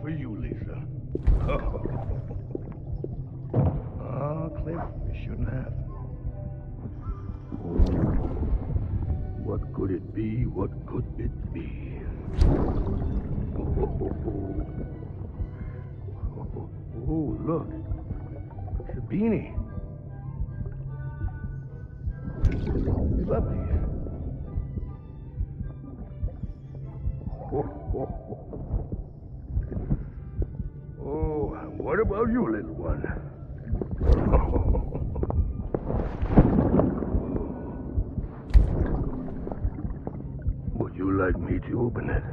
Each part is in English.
for you, Lisa. Oh, Cliff, you shouldn't have. What could it be? What could it be? Oh, look. It's a beanie. You love these. Oh, what about you, little one? Would you like me to open it?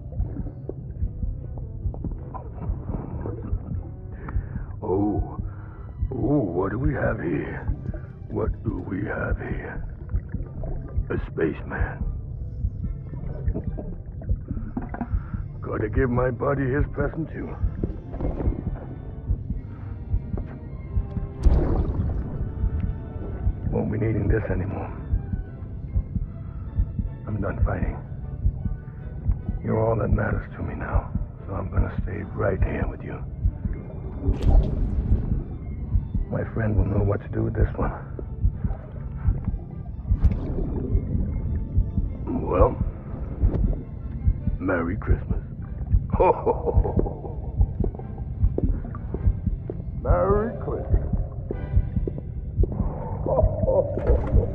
Oh, what do we have here? What do we have here? A spaceman. Gotta give my buddy his present too. Won't be needing this anymore. I'm done fighting. You're all that matters to me now, so I'm gonna stay right here with you. My friend will know what to do with this one. Well, Merry Christmas. Ho, ho, ho, ho, ho. Merry Christmas. Ho, ho, ho, ho.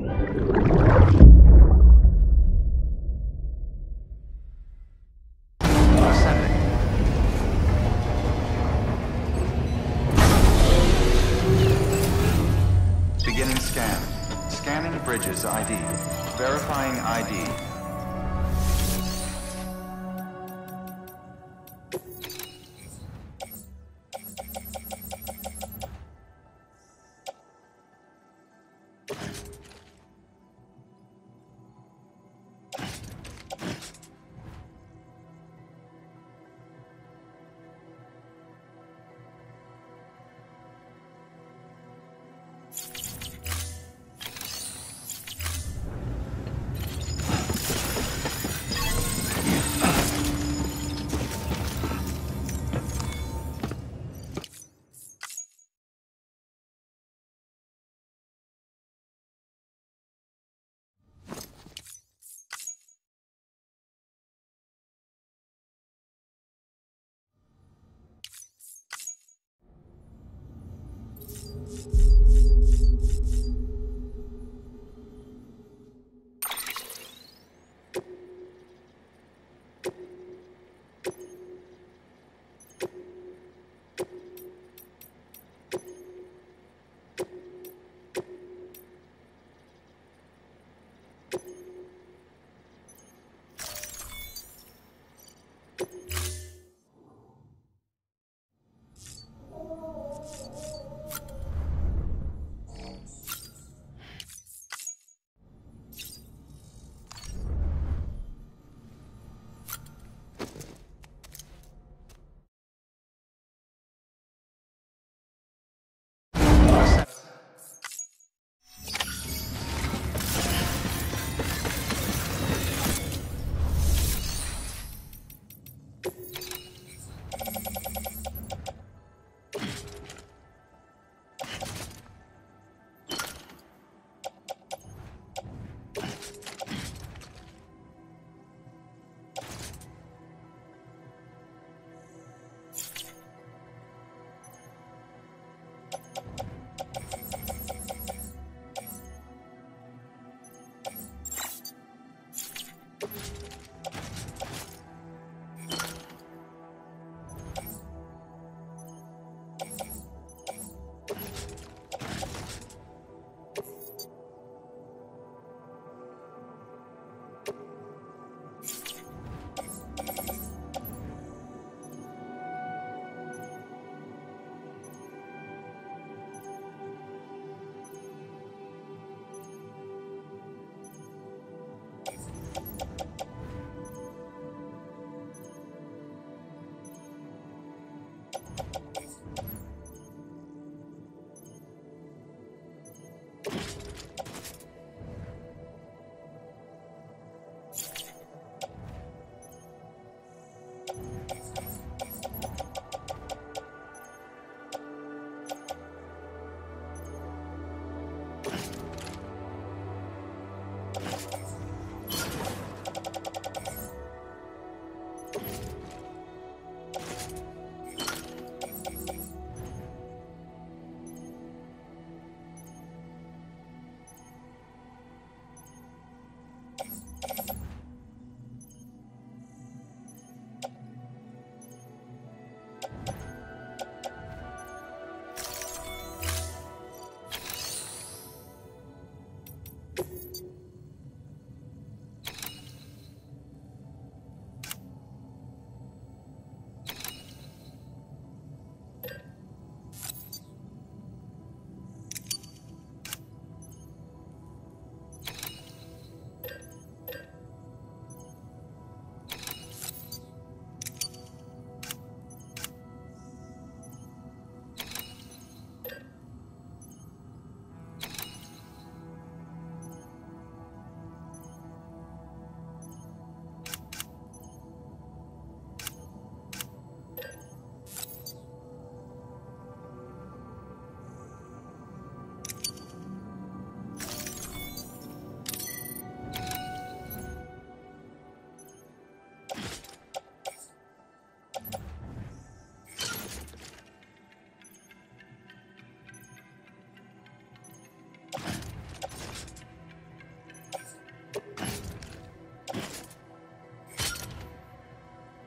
Beginning scan. Scanning bridges ID. Verifying ID.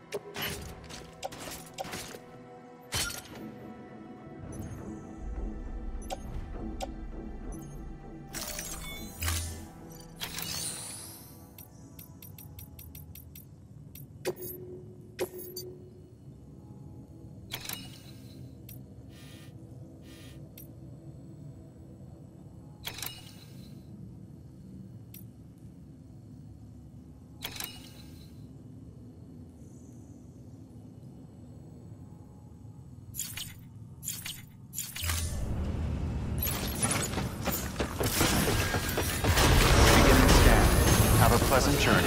Have a pleasant journey.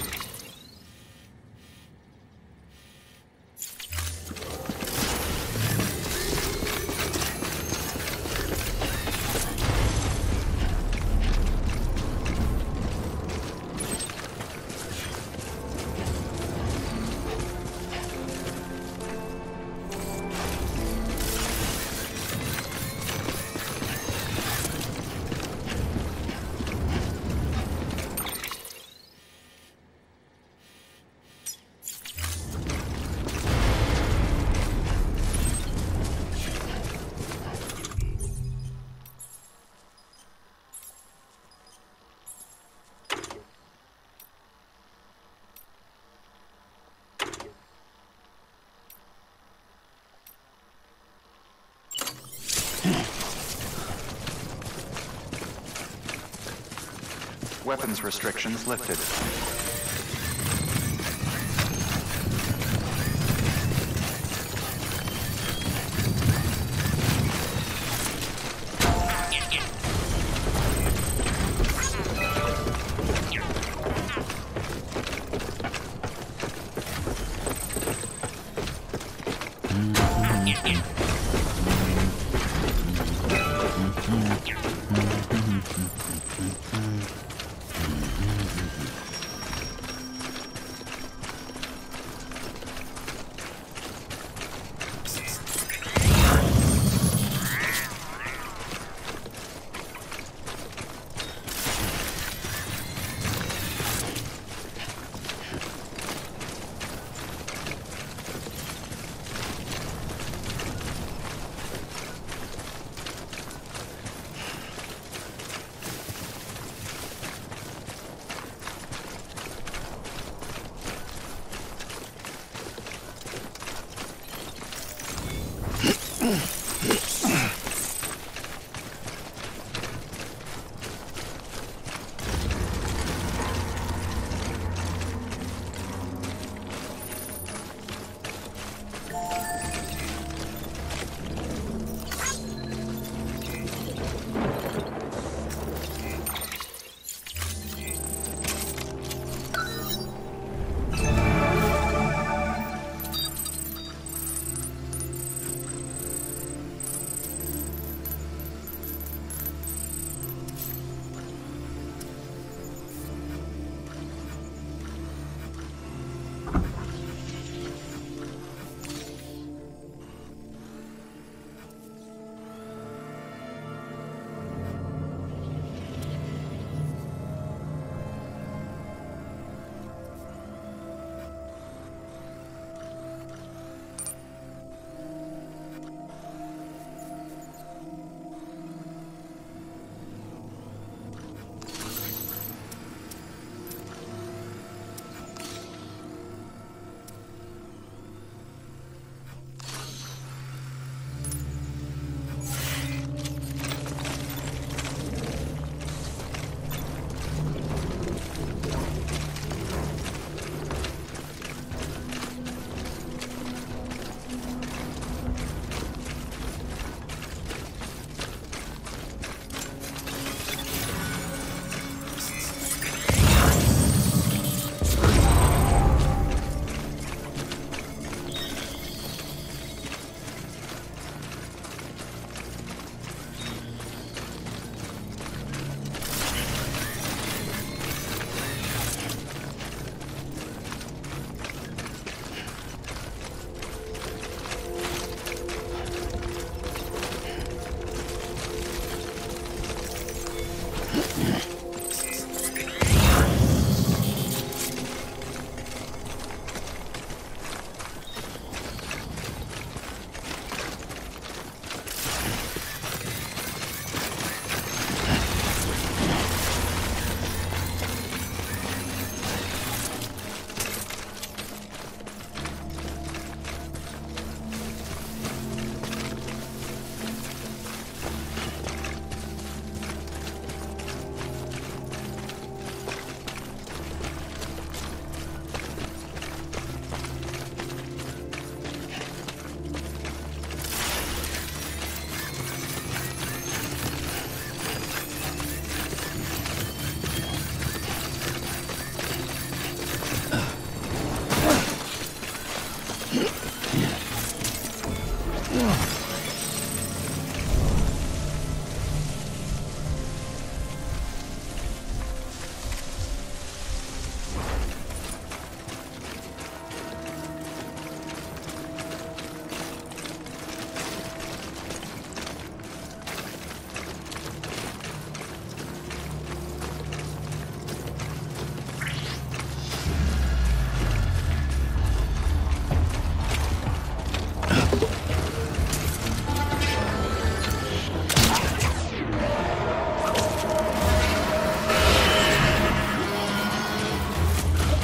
Weapons restrictions lifted.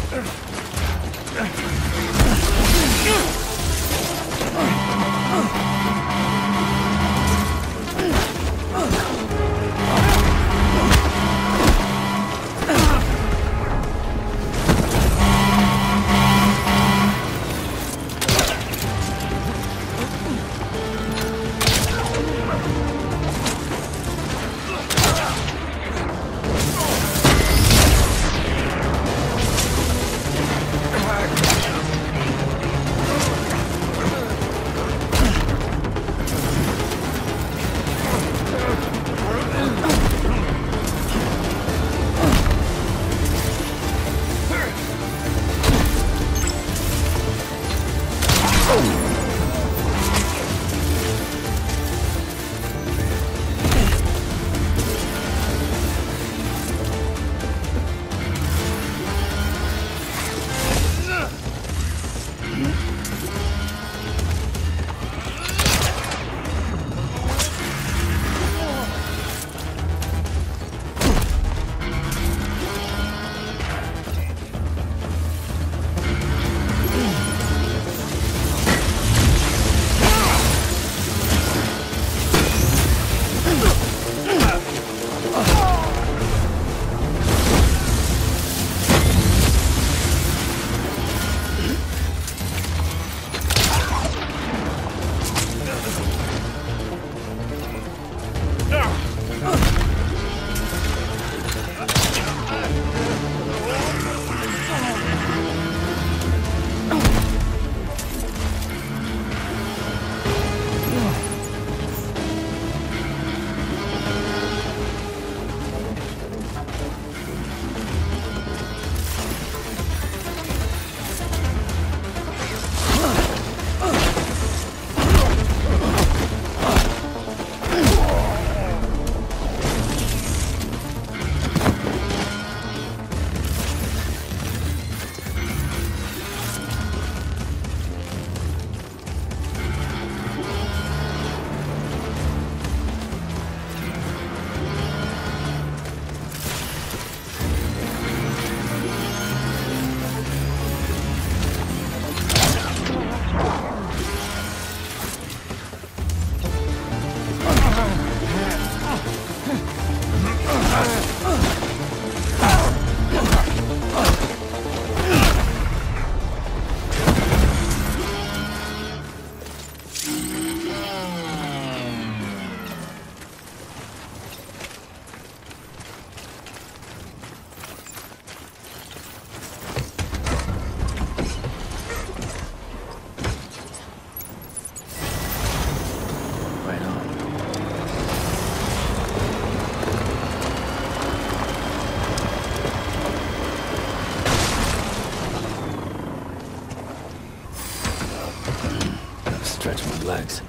Stretch my legs.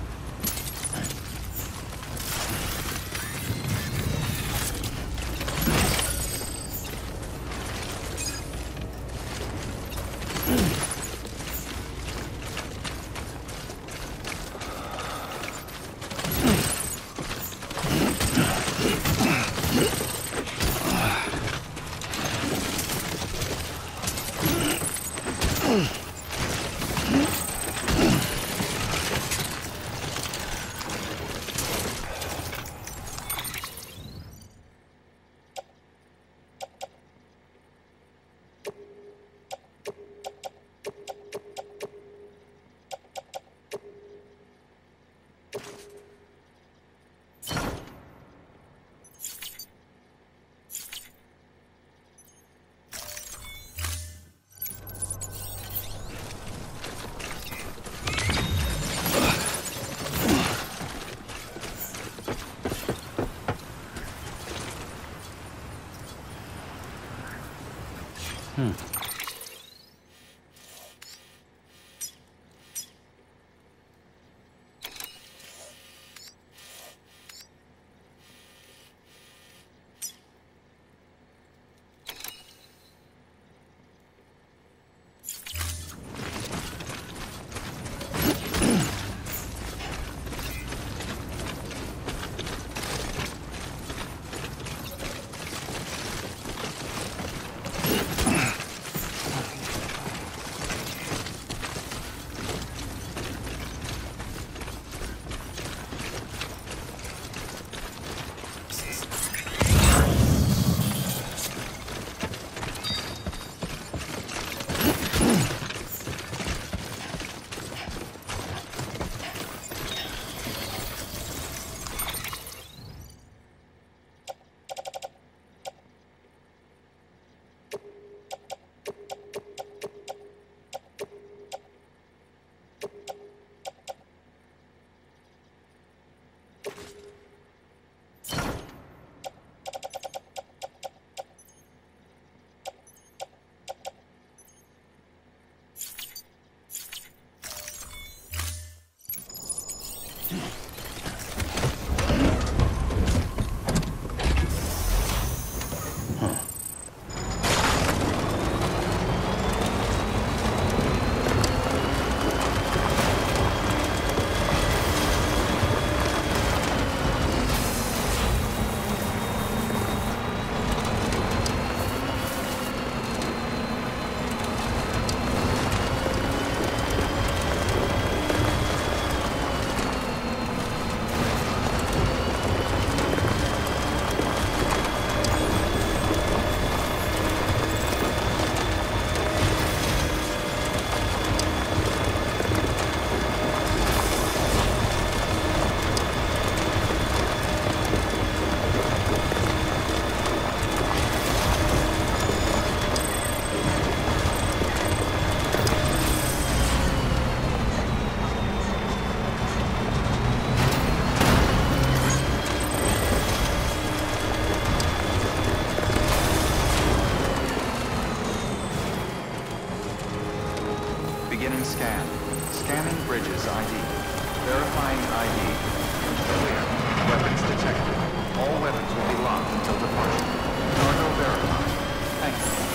Beginning scan. Scanning bridges ID. Verifying ID. Clear. Weapons detected. All weapons will be locked until departure. Cargo verified. Thank you.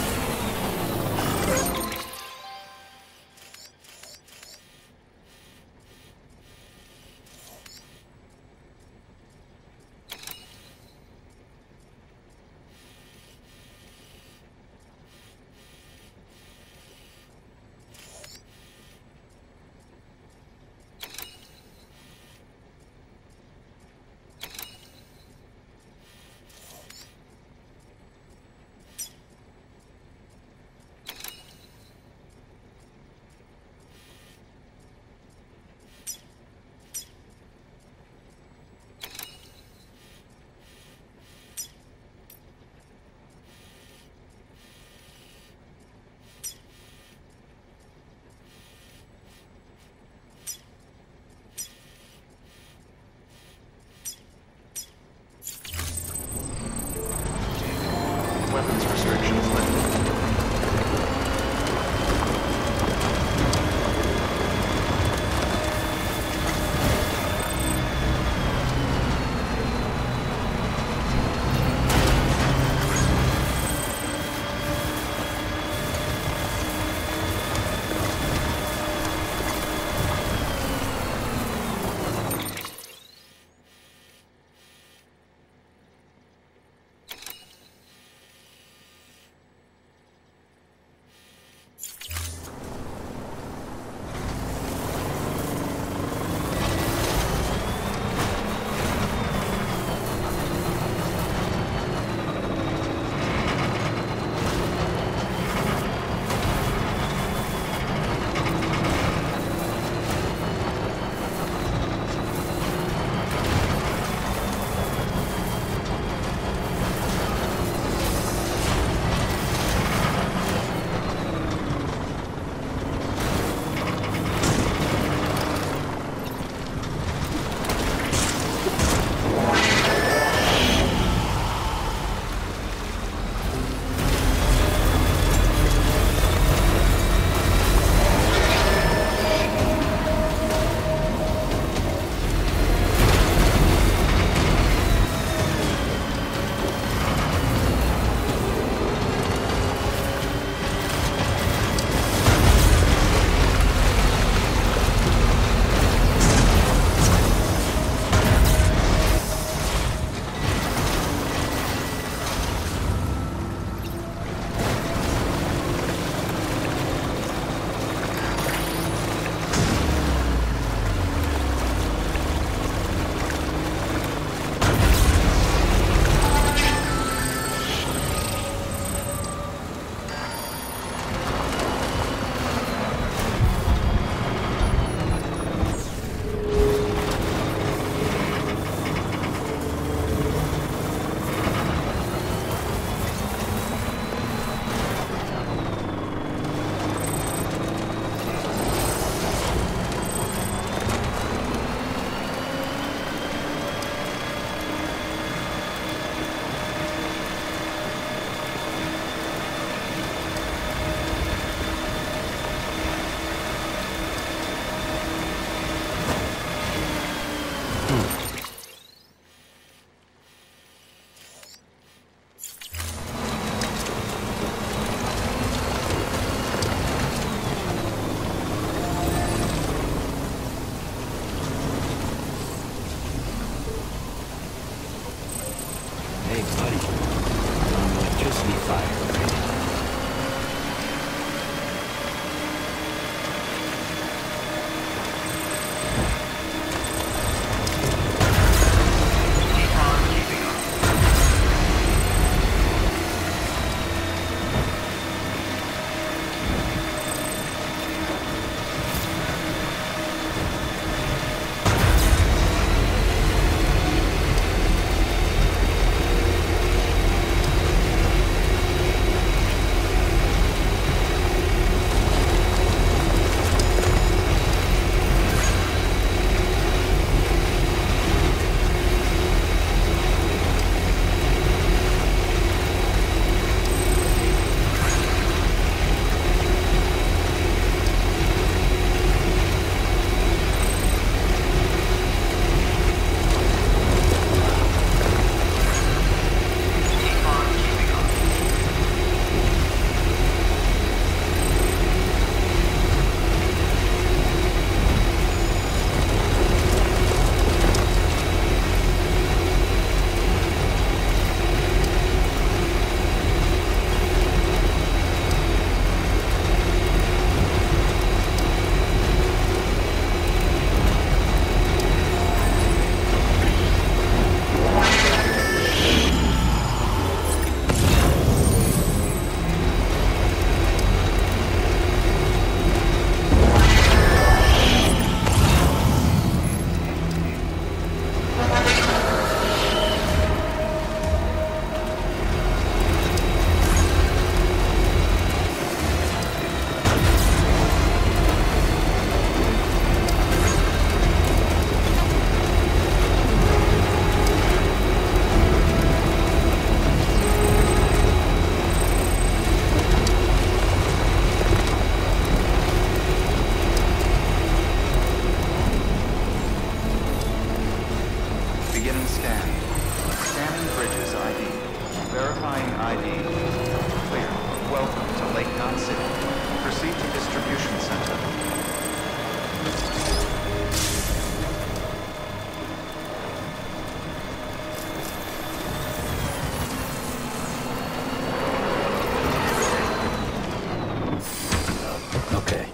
Okay.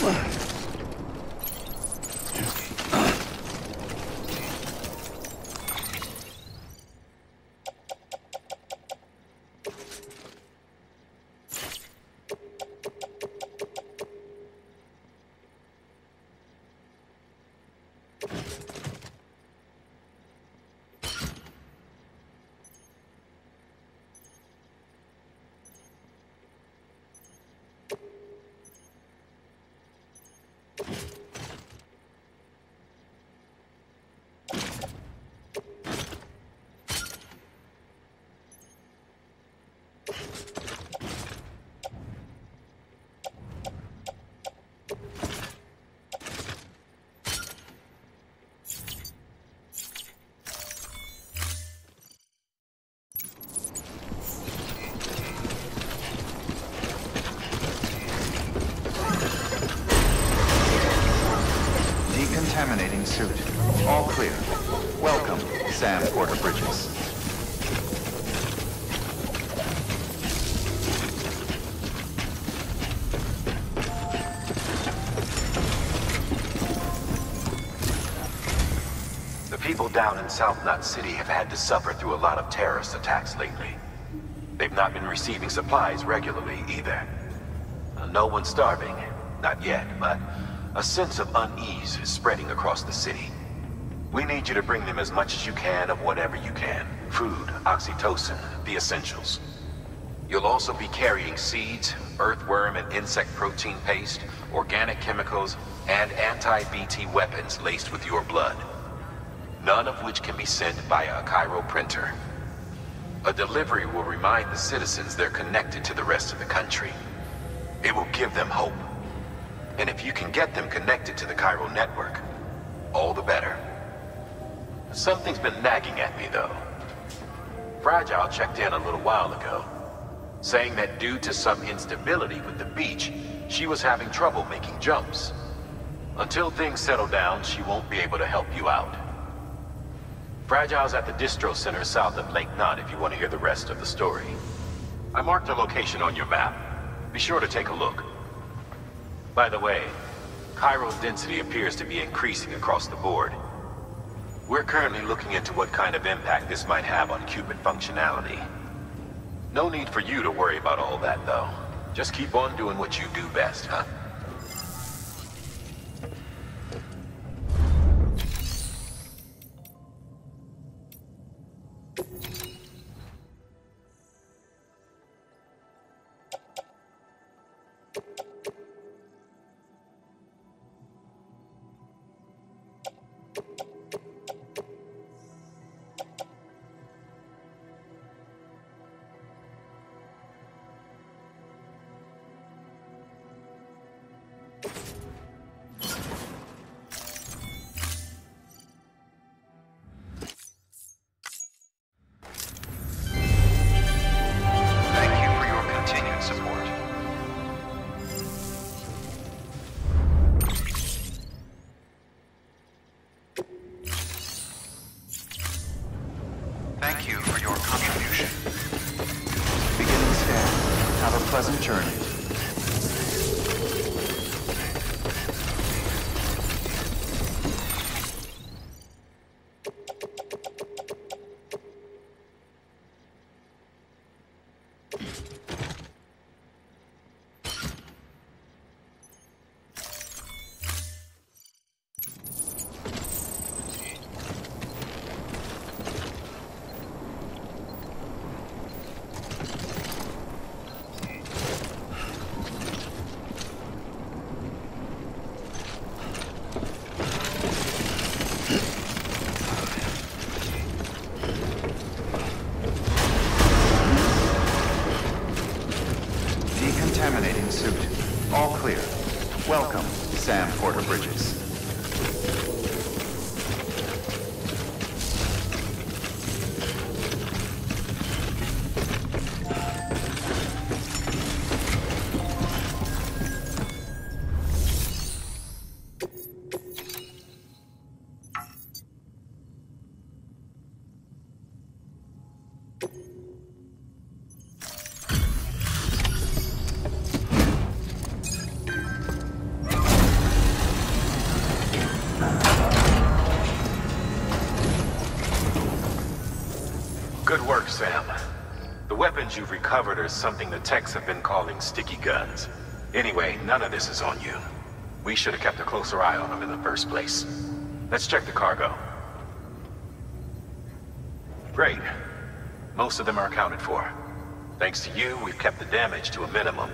Decontaminating suit. All clear. Welcome, Sam Porter Bridges. The people down in South Knot City have had to suffer through a lot of terrorist attacks lately. They've not been receiving supplies regularly either. No one's starving, not yet, but a sense of unease is spreading across the city. We need you to bring them as much as you can of whatever you can. Food, oxytocin, the essentials. You'll also be carrying seeds, earthworm and insect protein paste, organic chemicals, and anti-BT weapons laced with your blood. None of which can be sent via a Cairo printer. A delivery will remind the citizens they're connected to the rest of the country. It will give them hope. And if you can get them connected to the Cairo network, all the better. Something's been nagging at me, though. Fragile checked in a little while ago, saying that due to some instability with the beach, she was having trouble making jumps. Until things settle down, she won't be able to help you out. Fragile's at the distro center south of Lake Knot if you want to hear the rest of the story. I marked a location on your map. Be sure to take a look. By the way, Cairo's density appears to be increasing across the board. We're currently looking into what kind of impact this might have on Cupid functionality. No need for you to worry about all that, though. Just keep on doing what you do best, huh? Thank you for your contribution. Beginning scan. Have a pleasant journey. Decontaminating suit. All clear. Welcome, Sam Porter Bridges. weapons you've recovered are something the techs have been calling sticky guns. Anyway, none of this is on you. We should have kept a closer eye on them in the first place. Let's check the cargo. Great. Most of them are accounted for. Thanks to you, we've kept the damage to a minimum.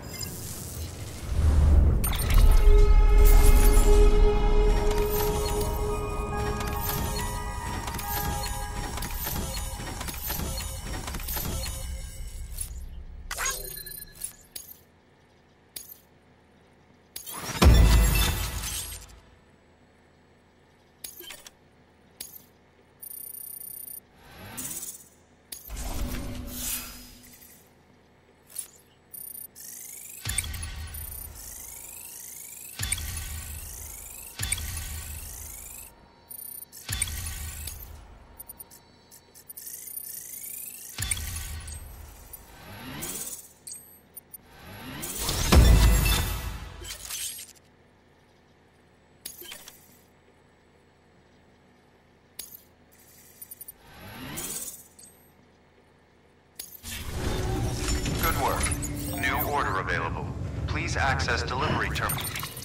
Good work. New order available. Please access delivery terminal.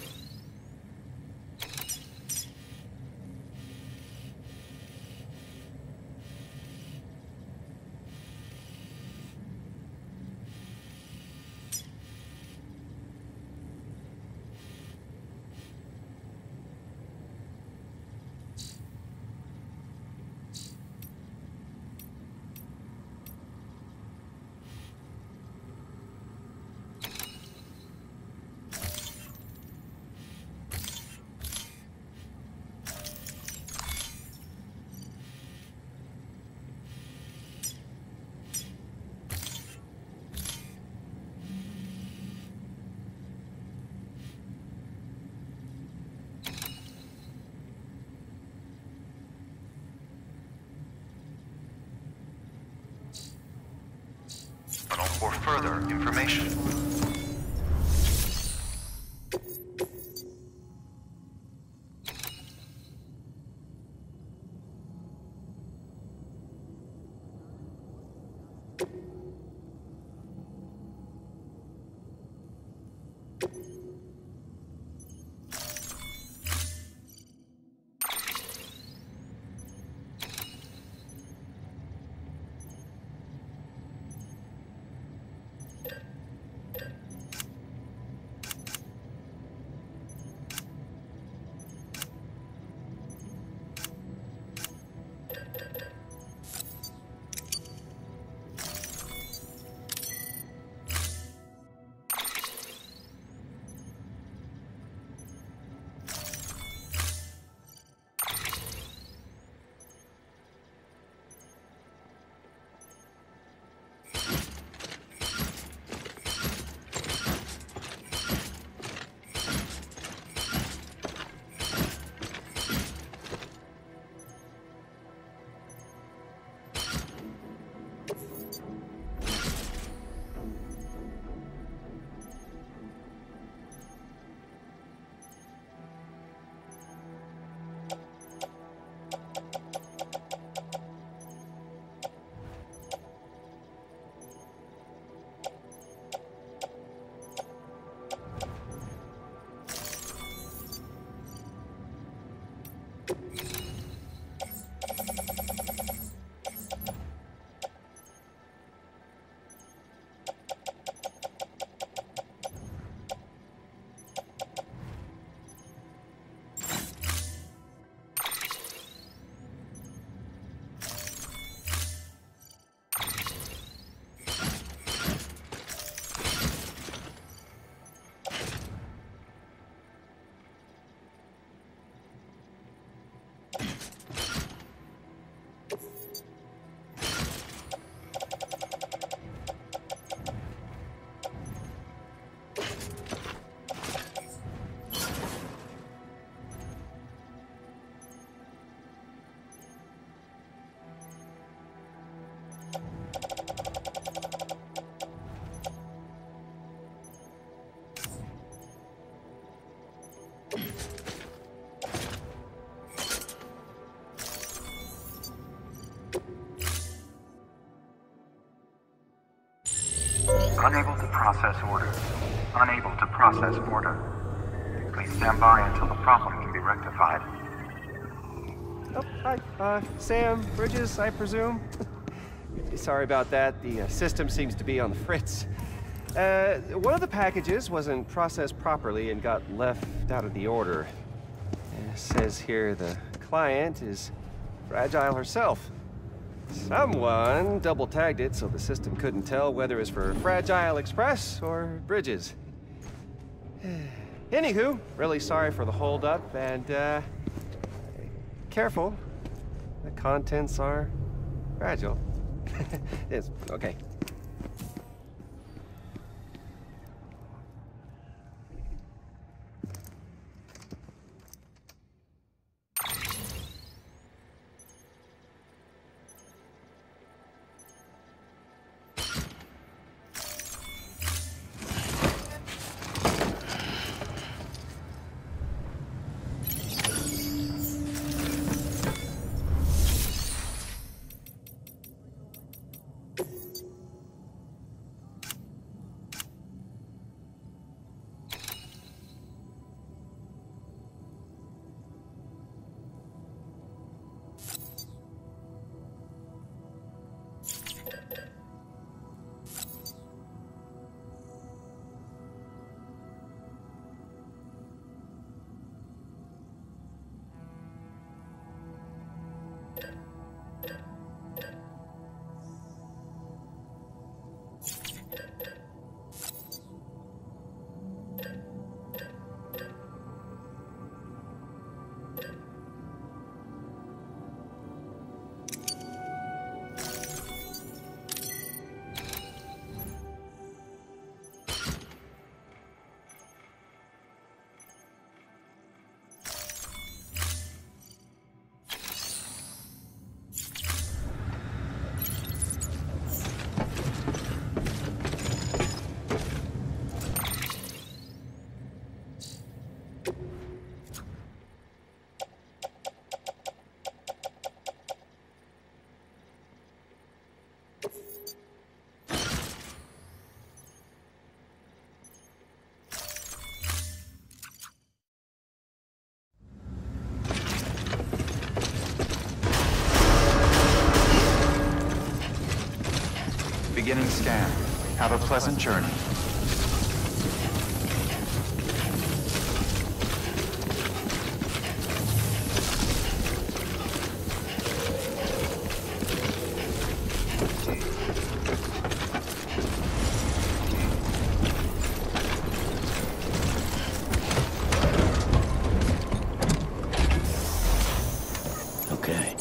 For further information. Unable to process order. Unable to process order. Please stand by until the problem can be rectified. Oh, hi. Sam, Bridges, I presume? Sorry about that. The system seems to be on the fritz. One of the packages wasn't processed properly and got left out of the order. It says here the client is Fragile herself. Someone double-tagged it so the system couldn't tell whether it was for Fragile Express or Bridges. Anywho, really sorry for the holdup, and, careful. The contents are fragile. Yes, okay. Beginning scan. Have a pleasant journey. Okay.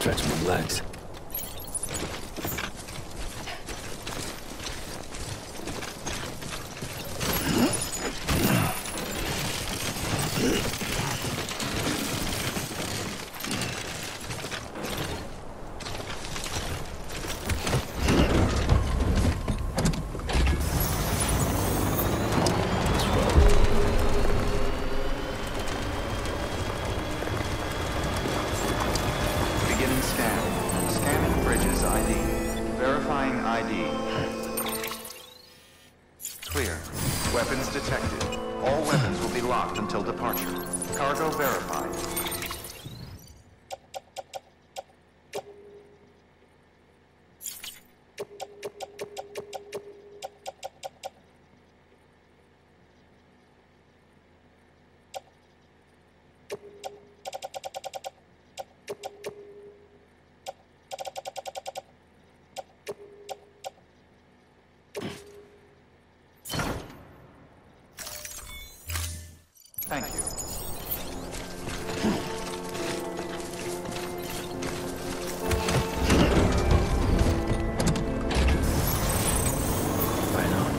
stretch my legs. Beginning scan. Scanning Bridges ID. Verifying ID. Clear. Weapons detected. All weapons will be locked until departure. Cargo verified. Thank you. Right on.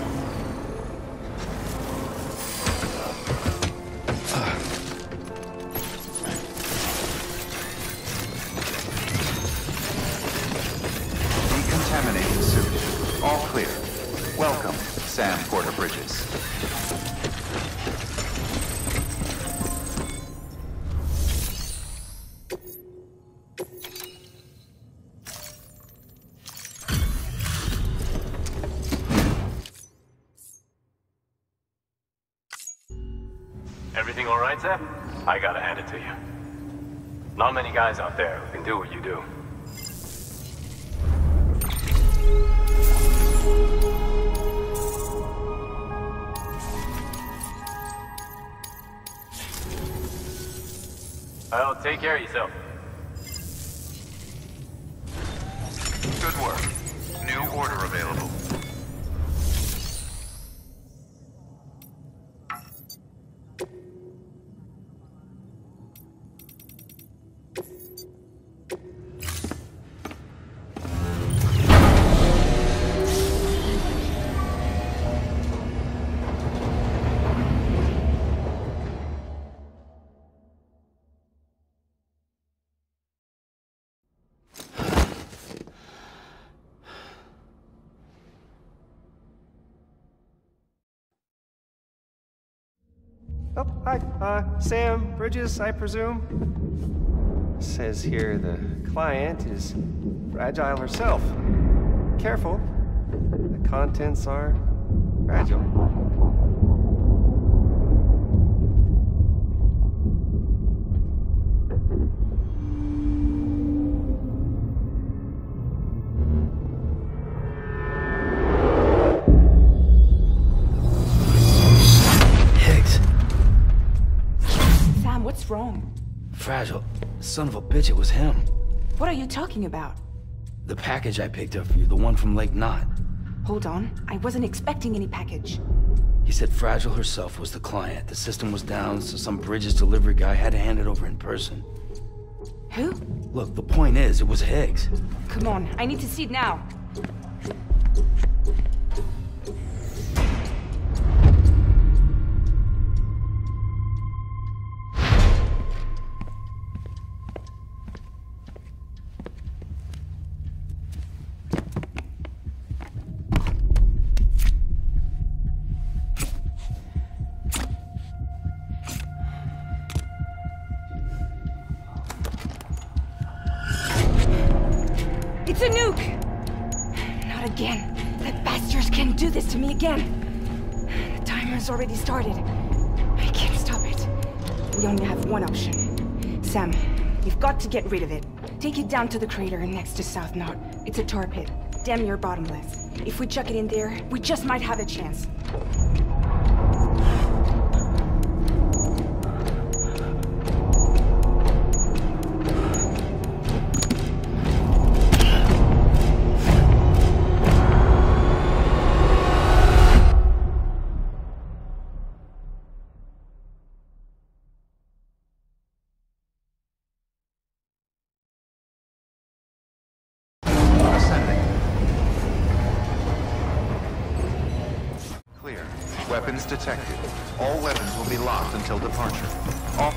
Decontaminating suit. All clear. Welcome, Sam Porter Bridges. Everything all right, Zep? I gotta hand it to you. Not many guys out there who can do what you do. Well, take care of yourself. Good work. New order available. Oh, hi. Sam Bridges, I presume? Says here the client is fragile herself. Careful. The contents are fragile. Higgs. Sam, what's wrong? Fragile. Son of a bitch, it was him. What are you talking about? The package I picked up for you, the one from Lake Knot. Hold on, I wasn't expecting any package. He said Fragile herself was the client. The system was down, so some Bridges delivery guy had to hand it over in person. Who? Look, the point is, it was Higgs. Come on, I need to see it now. It's a nuke! Not again. That bastards can't do this to me again. The timer's already started. I can't stop it. We only have one option. Sam, you've got to get rid of it. Take it down to the crater next to South Knot. It's a tar pit. Damn near bottomless. If we chuck it in there, we just might have a chance. Weapons detected. All weapons will be locked until departure. All...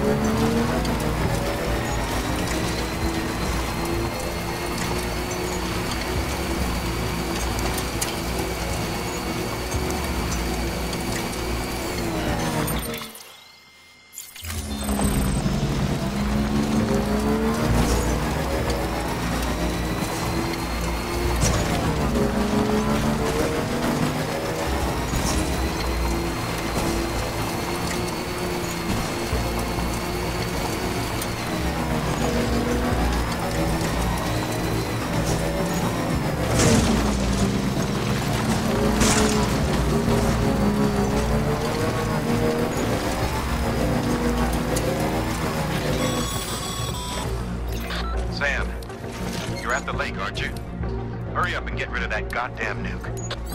Sam, you're at the lake, aren't you? Hurry up and get rid of that goddamn nuke.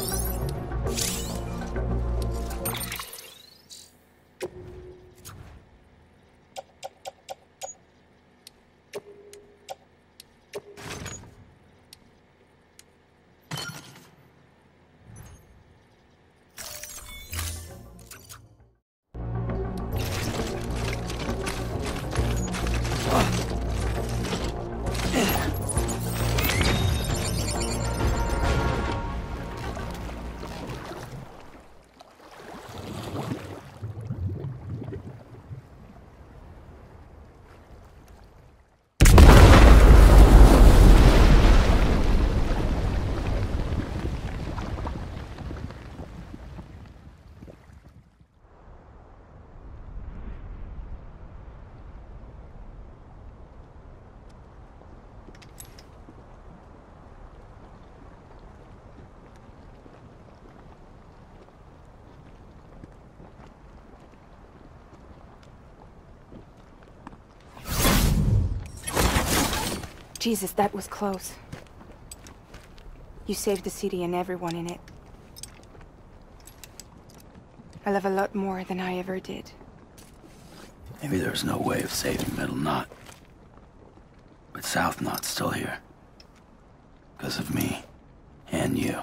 Jesus, that was close. You saved the city and everyone in it. I love a lot more than I ever did. Maybe there's no way of saving Middle Knot. But South Knot's still here. Because of me. And you.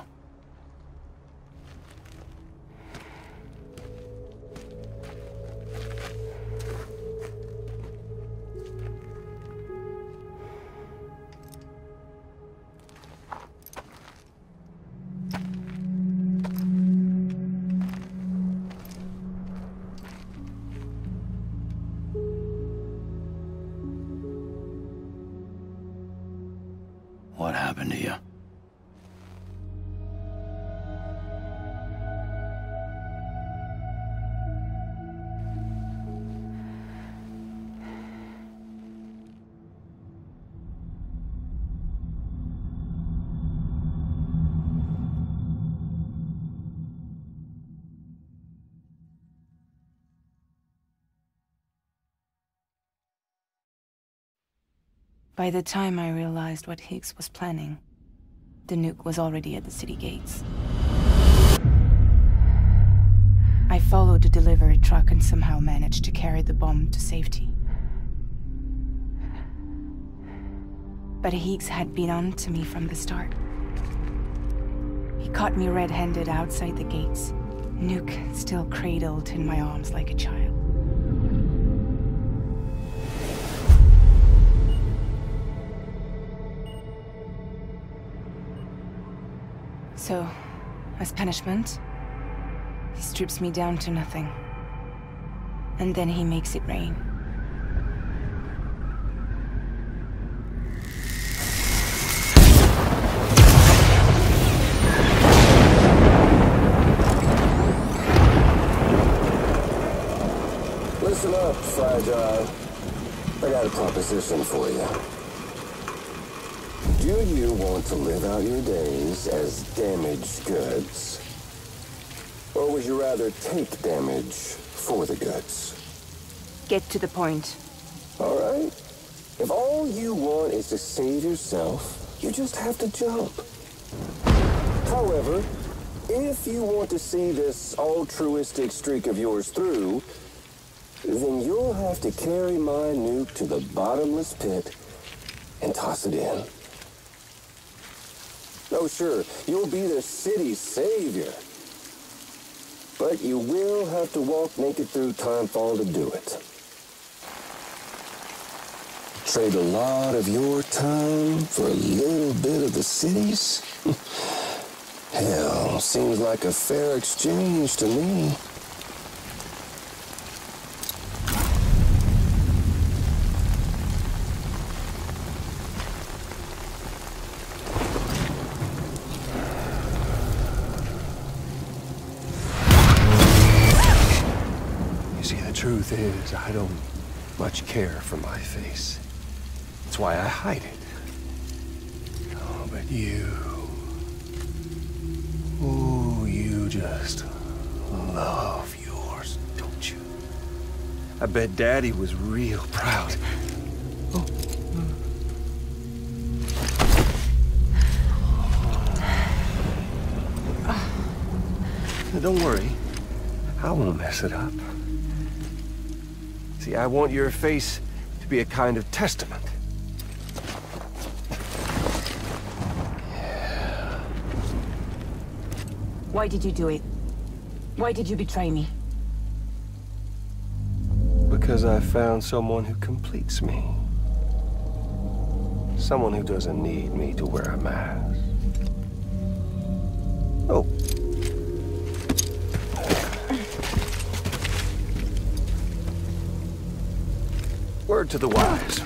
What happened to you? By the time I realized what Higgs was planning, the nuke was already at the city gates. I followed the delivery truck and somehow managed to carry the bomb to safety. But Higgs had been on to me from the start. He caught me red-handed outside the gates, nuke still cradled in my arms like a child. So, as punishment, he strips me down to nothing. And then he makes it rain. Listen up, Fragile. I got a proposition for you. Do you want to live out your days as damaged goods? Or would you rather take damage for the goods? Get to the point. All right. If all you want is to save yourself, you just have to jump. However, if you want to see this altruistic streak of yours through, then you'll have to carry my nuke to the bottomless pit and toss it in. Oh, sure, you'll be the city's savior. But you will have to walk naked through Timefall to do it. trade a lot of your time for a little bit of the city's? Hell, seems like a fair exchange to me. Truth is, I don't much care for my face. That's why I hide it. Oh, but you... Ooh, you just love yours, don't you? I bet Daddy was real proud. Oh. Now, don't worry. I won't mess it up. See, I want your face to be a kind of testament. Yeah. Why did you do it? Why did you betray me? Because I found someone who completes me. Someone who doesn't need me to wear a mask. Oh. Word to the wise.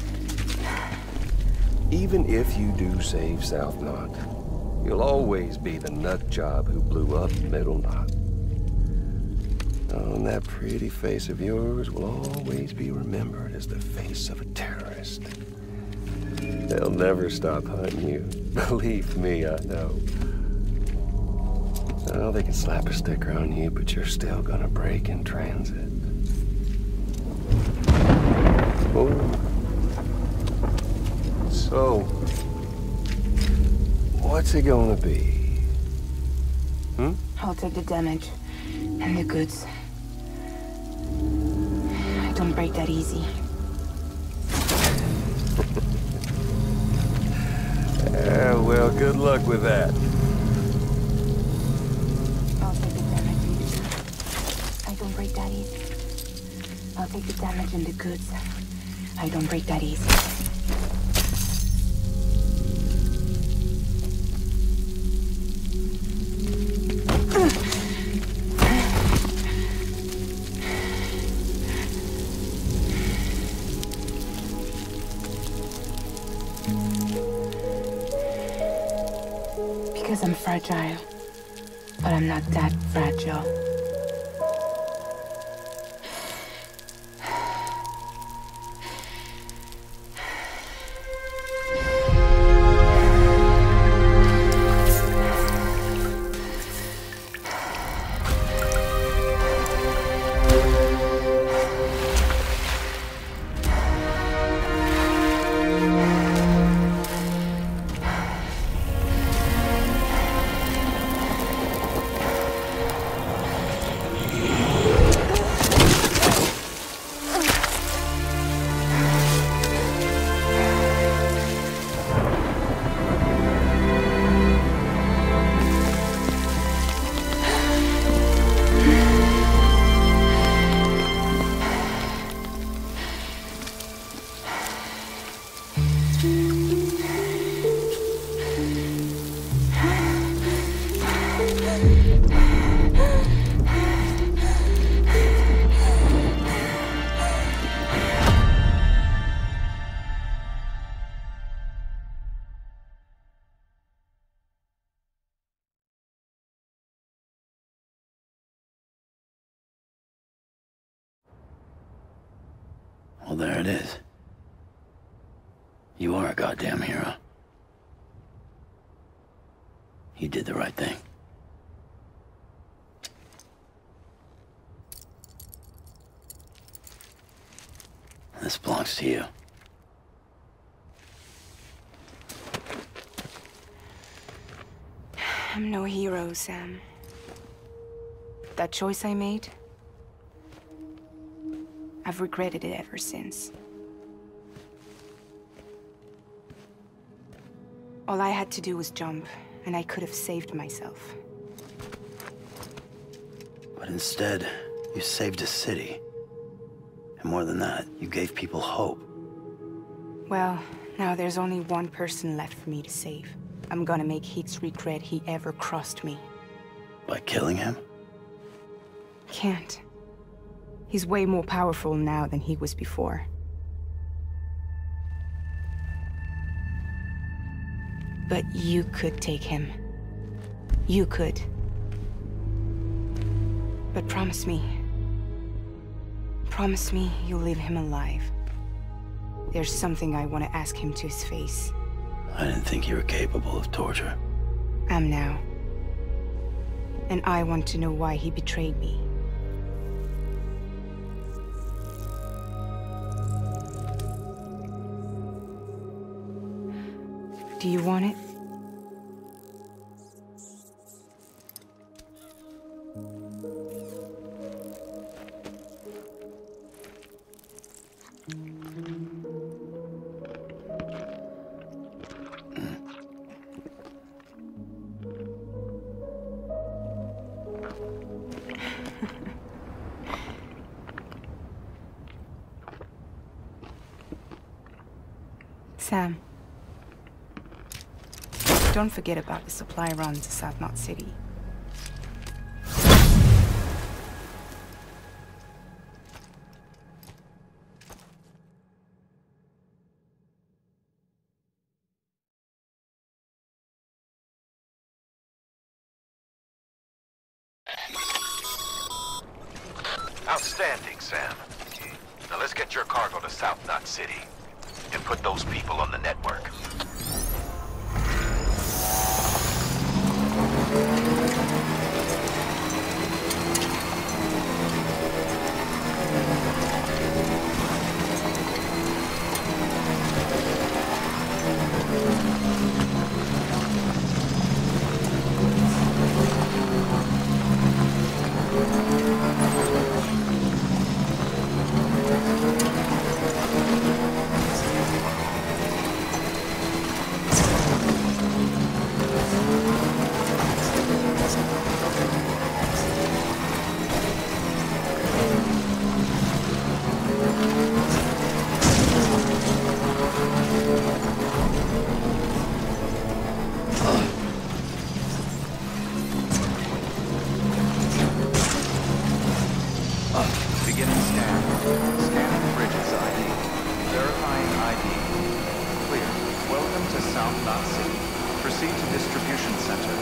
Even if you do save South Knot, you'll always be the nut job who blew up Middle Knot. Oh, and that pretty face of yours will always be remembered as the face of a terrorist. They'll never stop hunting you. Believe me, I know. Oh, they can slap a sticker on you, but you're still gonna break in transit. Oh. So, what's it gonna be? Hmm? I'll take the damage and the goods. I don't break that easy. Yeah, well, good luck with that. I'll take the damage. I don't break that easy. I'll take the damage and the goods. I don't break that easy. Because I'm fragile, but I'm not that fragile. Well, there it is. You are a goddamn hero. You did the right thing. This belongs to you. I'm no hero, Sam. That choice I made, I've regretted it ever since. All I had to do was jump, and I could have saved myself. But instead, you saved a city. And more than that, you gave people hope. Well, now there's only one person left for me to save. I'm gonna make Higgs regret he ever crossed me. By killing him? Can't. He's way more powerful now than he was before. But you could take him. You could. But promise me. Promise me you'll leave him alive. There's something I want to ask him to his face. I didn't think you were capable of torture. Am now. And I want to know why he betrayed me. Do you want it? Sam. Don't forget about the supply run to South Knot City. Outstanding, Sam. Now let's get your cargo to South Knot City and put those people on the network. Beginning scan. Scanning Bridges ID. Verifying ID. Clear. Welcome to South Knot City. Proceed to distribution center.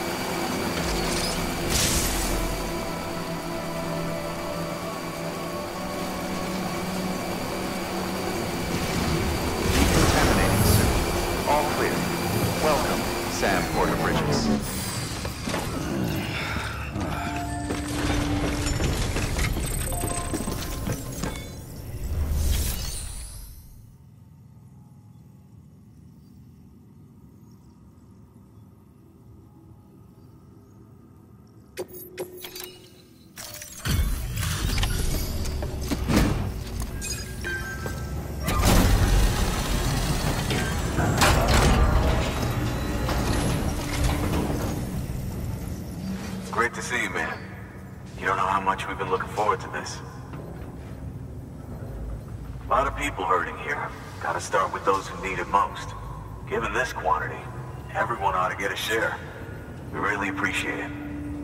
Decontaminating suit. All clear. Welcome, Sam Porter Bridges. Great to see you, man. You don't know how much we've been looking forward to this. A lot of people hurting here. Gotta start with those who need it most. Given this quantity, everyone ought to get a share. We really appreciate it.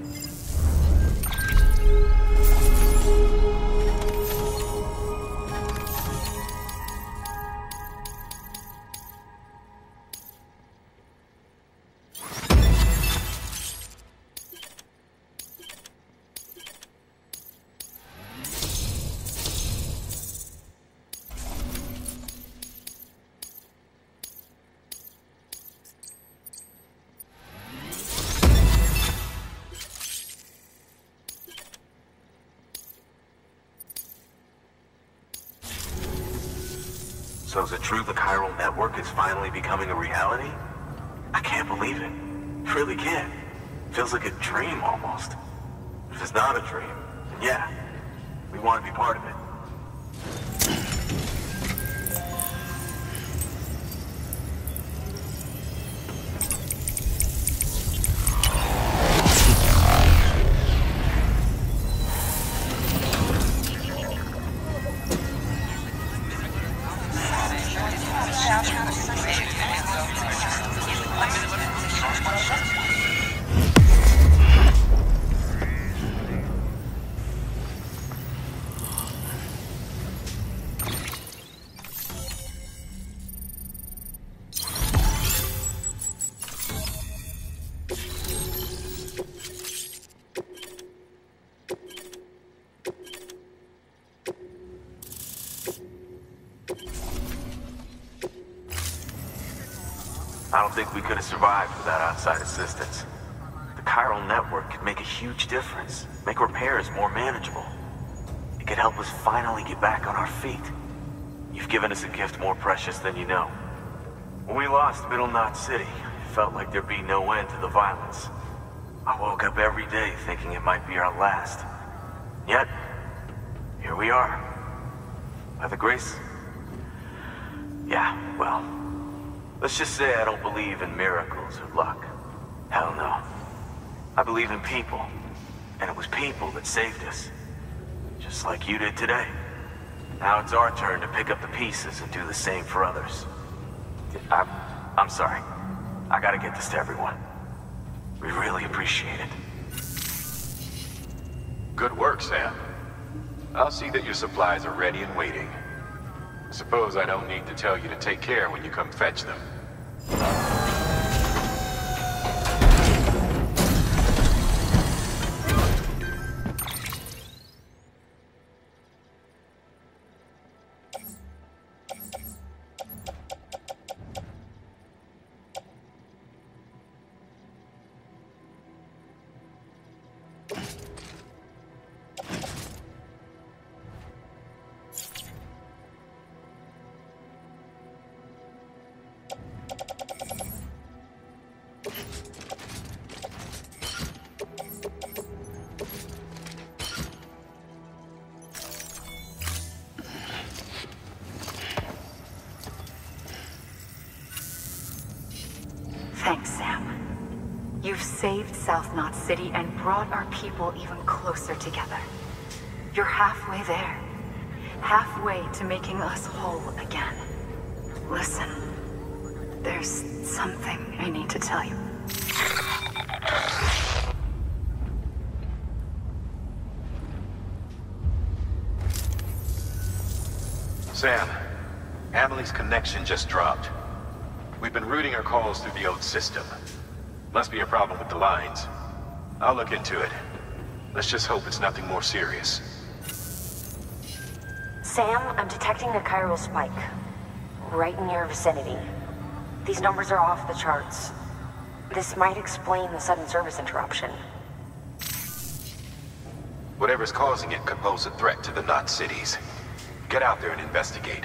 So is it true the chiral network is finally becoming a reality? I can't believe it. Really can't. Feels like a dream almost. If it's not a dream, then yeah, we want to be part of it. I don't think we could have survived without outside assistance. The chiral network could make a huge difference, make repairs more manageable. It could help us finally get back on our feet. You've given us a gift more precious than you know. When we lost Middle Knot City, it felt like there'd be no end to the violence. I woke up every day thinking it might be our last. Yet, here we are. By the grace... Yeah, well... Let's just say I don't believe in miracles or luck. Hell no. I believe in people. And it was people that saved us. Just like you did today. Now it's our turn to pick up the pieces and do the same for others. I'm sorry. I gotta get this to everyone. We really appreciate it. Good work, Sam. I'll see that your supplies are ready and waiting. Suppose I don't need to tell you to take care when you come fetch them. Thanks, Sam. You've saved South Knot City and brought our people even closer together. You're halfway there. Halfway to making us whole again. Listen, there's something I need to tell you. Sam, Amelie's connection just dropped. We've been routing our calls through the old system. Must be a problem with the lines. I'll look into it. Let's just hope it's nothing more serious. Sam, I'm detecting a chiral spike. Right in your vicinity. These numbers are off the charts. This might explain the sudden service interruption. Whatever's causing it could pose a threat to the Knot cities. Get out there and investigate.